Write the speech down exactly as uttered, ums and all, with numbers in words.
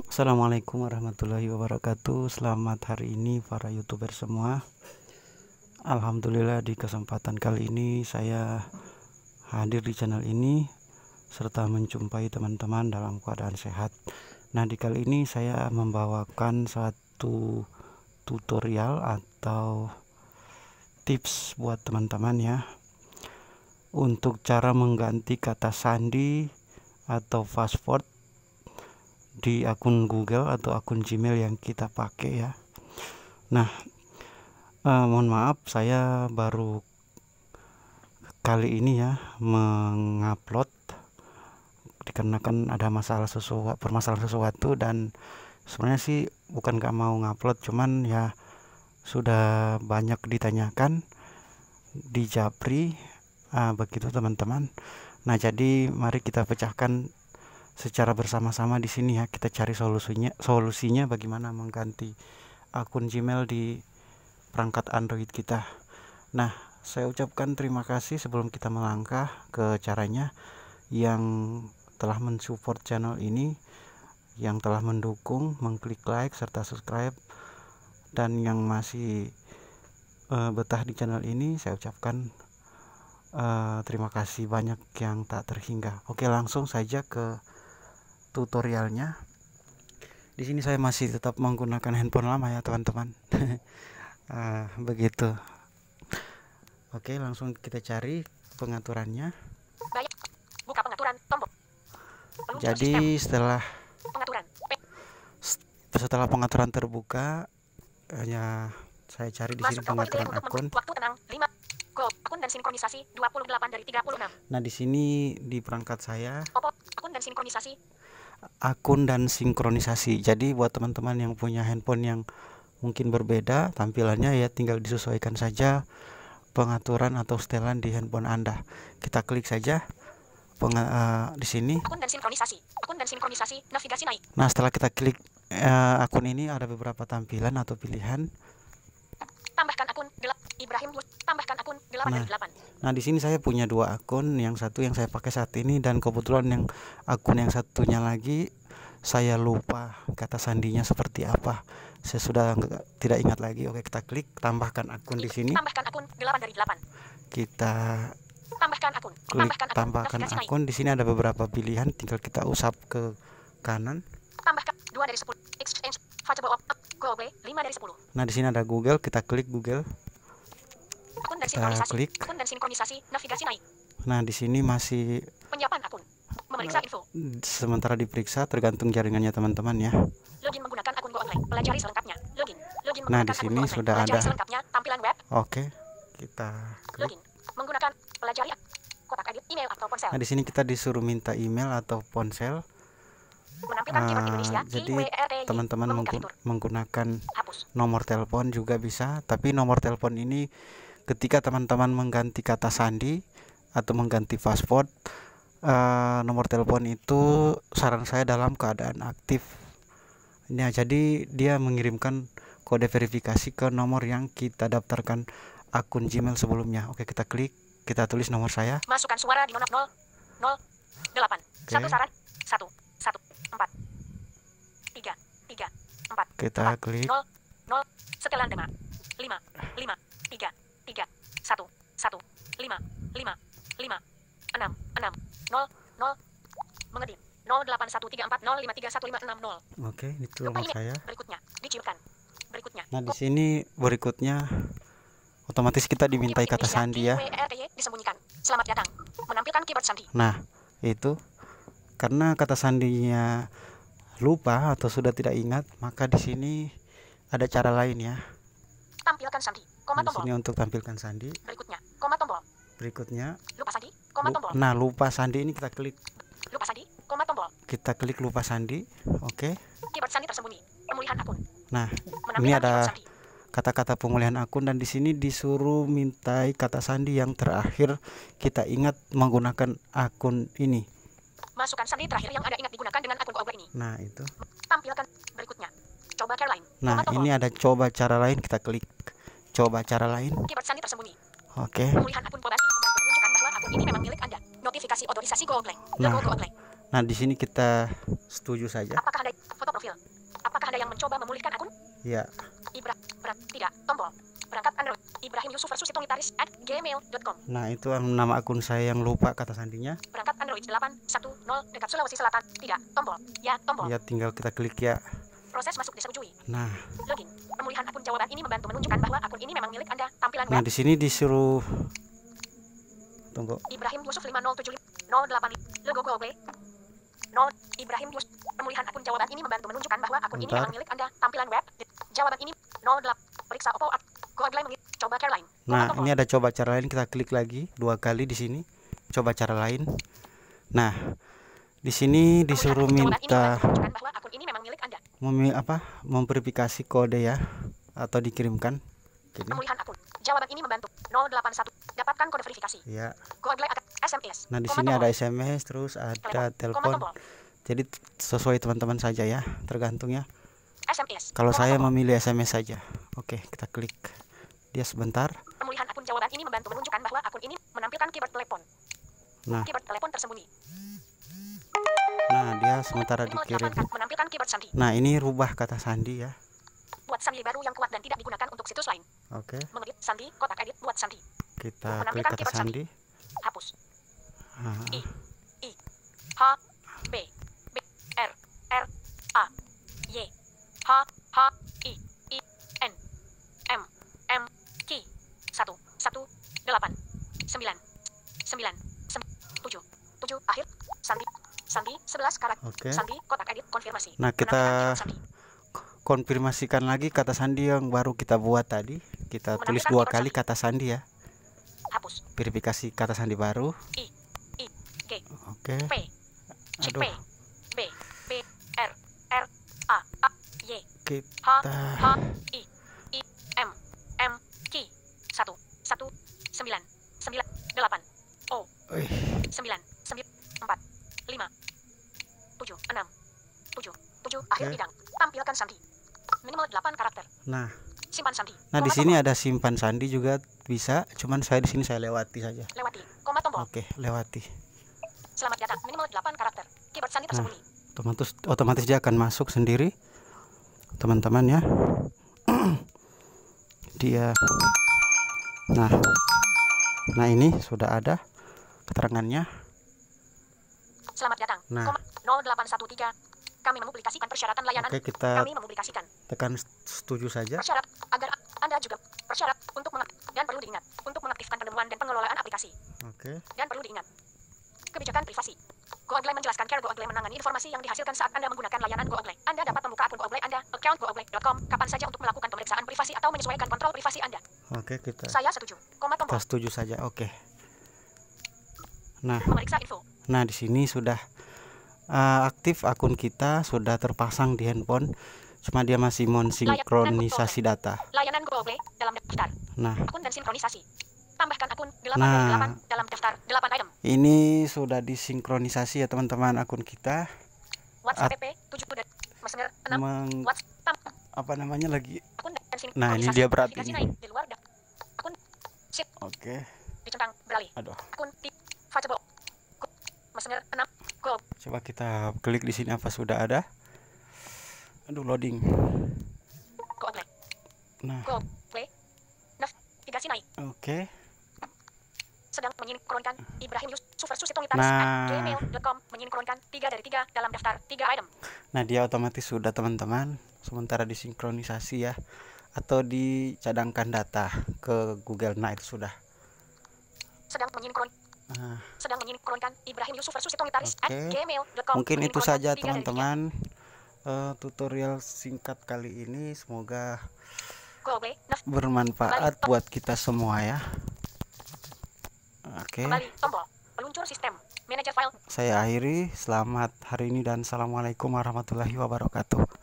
Assalamualaikum warahmatullahi wabarakatuh. Selamat hari ini para youtuber semua. Alhamdulillah di kesempatan kali ini saya hadir di channel ini serta menjumpai teman-teman dalam keadaan sehat. Nah, di kali ini saya membawakan satu tutorial atau tips buat teman-teman ya, untuk cara mengganti kata sandi atau password di akun Google atau akun Gmail yang kita pakai ya. Nah, eh, mohon maaf saya baru kali ini ya mengupload dikarenakan ada masalah sesuatu, permasalahan sesuatu, dan sebenarnya sih bukan gak mau ngupload, cuman ya sudah banyak ditanyakan di Japri, ah, begitu teman-teman. Nah, jadi mari kita pecahkan secara bersama-sama di sini ya. Kita cari solusinya, solusinya bagaimana mengganti akun Gmail di perangkat Android kita. Nah, saya ucapkan terima kasih sebelum kita melangkah ke caranya, yang telah mensupport channel ini, yang telah mendukung, mengklik like serta subscribe, dan yang masih uh, betah di channel ini, saya ucapkan uh, terima kasih banyak yang tak terhingga. Oke, langsung saja ke tutorialnya. Di sini saya masih tetap menggunakan handphone lama ya teman-teman. uh, begitu. Oke, langsung kita cari pengaturannya. Buka pengaturan tombol. Jadi setelah Pengaturan. setelah pengaturan terbuka, hanya saya cari di sini pengaturan akun. Waktu tenang lima. Go. Akun dan sinkronisasi dua puluh delapan dari tiga puluh enam. Nah, di sini di perangkat saya Oppo. Akun dan sinkronisasi. akun dan sinkronisasi. Jadi buat teman-teman yang punya handphone yang mungkin berbeda tampilannya ya, tinggal disesuaikan saja pengaturan atau setelan di handphone Anda. Kita klik saja peng, uh, di sini. Akun dan sinkronisasi. Akun dan sinkronisasi. Navigasi naik. Nah, setelah kita klik uh, akun ini, ada beberapa tampilan atau pilihan. Tambahkan akun gelap Ibrahim. Tambahkan akun delapan dari delapan. Nah, di sini saya punya dua akun, yang satu yang saya pakai saat ini, dan kebetulan yang akun yang satunya lagi saya lupa kata sandinya seperti apa. Saya sudah enggak, tidak ingat lagi. Oke, kita klik tambahkan akun di sini. Tambahkan akun delapan dari delapan. Kita tambahkan akun. Klik Tambahkan akun. tambahkan akun. Di sini ada beberapa pilihan, tinggal kita usap ke kanan. Tambahkan dua dari sepuluh. Exchange Faceable of Google lima dari sepuluh. Nah, di sini ada Google, kita klik Google. Akun dan Kita sinkronisasi. klik. Akun dan sinkronisasi. Navigasi naik. Nah, di sini masih Penyiapan akun. Memeriksa info. sementara diperiksa, tergantung jaringannya teman-teman ya. Login menggunakan akun Go Online. Pelajari selengkapnya. Login. Login Nah, menggunakan di akun sini Go Online. sudah Pelajari ada. selengkapnya tampilan web. Oke, kita klik. Login menggunakan pelajari kotak edit email atau ponsel. Nah, di sini kita disuruh minta email atau ponsel. Menampilkan keyword Uh, Indonesia. jadi keyword teman-teman menggu fitur. menggunakan Hapus. nomor telepon juga bisa, tapi nomor telepon ini ketika teman-teman mengganti kata sandi atau mengganti password, uh, nomor telepon itu saran saya dalam keadaan aktif. Nah, jadi dia mengirimkan kode verifikasi ke nomor yang kita daftarkan akun Gmail sebelumnya. Oke, kita klik, kita tulis nomor saya. Masukkan suara di nol nol nol delapan satu syarat satu satu empat tiga tiga empat. Kita klik. nol nol setelan tema lima lima tiga tiga satu satu lima lima lima enam enam nol nol mengedit nol delapan satu tiga empat nol lima tiga satu lima enam nol. Oke, itu nomor saya. Berikutnya diciumkan. Berikutnya. Nah, di sini berikutnya otomatis kita dimintai kata sandi ya. Disembunyikan. Selamat datang. Menampilkan keyboard sandi. Nah, itu karena kata sandinya lupa atau sudah tidak ingat, maka di sini ada cara lain ya. Tampilkan sandi. Koma Di tombol. sini untuk tampilkan sandi. Berikutnya, koma tombol. Berikutnya, Lupa sandi. Koma tombol. nah lupa sandi ini kita klik. Lupa sandi. Koma tombol. Kita klik lupa sandi. Oke. Keyboard sandi tersembunyi. Pemulihan akun. Nah, Menampilkan ini ada keyboard sandi. kata-kata pemulihan akun, dan di sini disuruh mintai kata sandi yang terakhir kita ingat menggunakan akun ini. Masukkan sandi terakhir yang ada ingat digunakan dengan akun Google ini. Nah, itu. Tampilkan berikutnya. Coba cara lain. Nah, ini ada coba cara lain, kita klik coba cara lain. Keyboard sandi tersembunyi. Oke. Pemulihan akun Pobasi membantu menunjukkan bahwa akun ini memang milik Anda. Notifikasi otorisasi Google. Nah, Logo Google. nah di sini kita setuju saja. Apakah Anda Foto profil. Apakah Anda yang mencoba memulihkan akun? Ya. Ibra, berat, tidak, tombol. Berangkat Android. Ibrahim Yusuf versus Gitaris at gmail dot com. Nah, itu nama akun saya yang lupa kata sandinya. Berangkat Android delapan satu nol dekat Sulawesi Selatan. Tidak, tombol. Ya, tombol. Ya, tinggal kita klik ya. Proses masuk disetujui. Nah, login. Pemulihan akun. Jawaban ini membantu menunjukkan bahwa akun ini memang milik Anda. Tampilan web. nah di sini disuruh tunggu. Ibrahim Yusuf lima nol tujuh nol delapan logo Google Play. nol Ibrahim Yusuf. Pemulihan akun. Jawaban ini membantu menunjukkan bahwa akun ini Bentar. memang milik Anda. Tampilan web. Jawaban ini nol delapan. Periksa Oppo app. Google Play mengi- coba cara lain. Nah, Tombol. ini ada coba cara lain, kita klik lagi dua kali di sini. Coba cara lain. Nah, di sini disuruh Pemulihan akun. Jawaban ini minta membantu menunjukkan bahwa akun ini memang milik Anda. memi apa? Memverifikasi kode ya atau dikirimkan. Gini. Pemulihan akun. Jawaban ini membantu. nol delapan satu. Dapatkan kode verifikasi. Ya. Google Play akan S M S. Nah, di Koma sini tombol. ada S M S, terus ada Koma telepon. tombol. Jadi sesuai teman-teman saja ya, tergantung ya. S M S. Kalau Koma saya tombol. memilih S M S saja. Oke, kita klik. Dia sebentar. Pemulihan akun. Jawaban ini membantu menunjukkan bahwa akun ini menampilkan keyboard telepon. Nah, Keyboard telepon tersembunyi. nah dia sementara Minimal dikirim. delapan menampilkan keyboard sandi. Nah, ini rubah kata sandi ya. Buat sandi baru yang kuat dan tidak digunakan untuk situs lain. Oke, Mengedit sandi, kotak edit, buat sandi. kita klik Menampilkan kata keyboard sandi. Hapus. Nah, I, I, H, B, B, R, R, A, Y, H, H, I, I, N, M, M, Q, satu, satu, delapan, sembilan, sembilan, tujuh, tujuh, akhir, sandi, sandi, sebelas karakter, Oke. sandi, kotak edit, konfirmasi. Nah, kita Menampilkan keyboard sandi. konfirmasikan lagi kata sandi yang baru kita buat tadi. Kita tulis Menampilkan dua keyboard kali sandi. kata sandi ya. Hapus. Verifikasi kata sandi baru. I, I, G, Oke. P, J, Aduh, P, B, B, R, R, A, A, Y, H, kita H, I, I, M, M, Q, satu, satu, sembilan, sembilan, delapan, O, Wih, sembilan, sembilan, empat, lima, tujuh, enam, tujuh, tujuh, akhir Oke. bidang. Tampilkan sandi. Minimal delapan karakter. Nah, Simpan sandi. nah di Koma sini tombol. ada simpan sandi juga bisa, cuman saya di sini saya lewati saja. Lewati. Koma tombol. Oke, lewati. Selamat datang. Minimal delapan karakter. Keyboard sandi Nah, tersembunyi. otomatis otomatis dia akan masuk sendiri, teman-teman ya. Dia. Nah, nah ini sudah ada keterangannya. Selamat datang. Nah. Koma nol delapan satu tiga. Kami mempublikasikan persyaratan layanan. Oke, kita Kami mempublikasikan tekan setuju saja. persyarat agar Anda juga persyarat untuk mengaktif dan perlu diingat untuk mengaktifkan penemuan dan pengelolaan aplikasi Oke. dan perlu diingat kebijakan privasi. Google menjelaskan cara Google menangani informasi yang dihasilkan saat Anda menggunakan layanan Google. Anda dapat membuka akun Google Anda, account google dot com, kapan saja untuk melakukan pemeriksaan privasi atau menyesuaikan kontrol privasi Anda. Oke, kita Saya setuju. Koma kita tombol. setuju saja. Oke. Nah, Memeriksa info. nah di sini sudah uh, aktif akun kita, sudah terpasang di handphone. Cuma dia masih mensinkronisasi data. Layanan Google dalam daftar. Nah, Akun dan sinkronisasi. Tambahkan akun delapan Nah. dari delapan dalam daftar delapan item. ini sudah disinkronisasi ya teman-teman akun kita. WhatsApp At- P P tujuh dan Messenger enam. Meng, WhatsApp apa namanya lagi? akun dan sinkronisasi. Nah, ini dia berat Verifikasi ini. naik di luar daftar. Akun sip Oke. dicentang beralih. Aduh. Akun di Facebook. Messenger enam. Go. Coba kita klik di sini apa sudah ada. Aduh, loading. Google. Nah, Google. Navigasi naik. oke. Sedang menyinkronkan Ibrahim Yusuf versus Situng Gitaris Nah. at gmail dot com menyinkronkan tiga dari tiga dalam daftar tiga item. Nah, dia otomatis sudah teman-teman. Sementara disinkronisasi ya atau dicadangkan data ke Google. Nah, itu sudah. Sedang menyinkron Nah, sedang menyinkronkan Ibrahim Yusuf versus Situng Gitaris Oke. at gmail dot com. mungkin itu Menyinkronkan saja tiga dari tiga. teman-teman. Eh, tutorial singkat kali ini semoga Google. Nav- bermanfaat buat kita semua ya. Oke, Kembali tombol peluncur sistem manajer file. saya akhiri. Selamat hari ini dan assalamualaikum warahmatullahi wabarakatuh.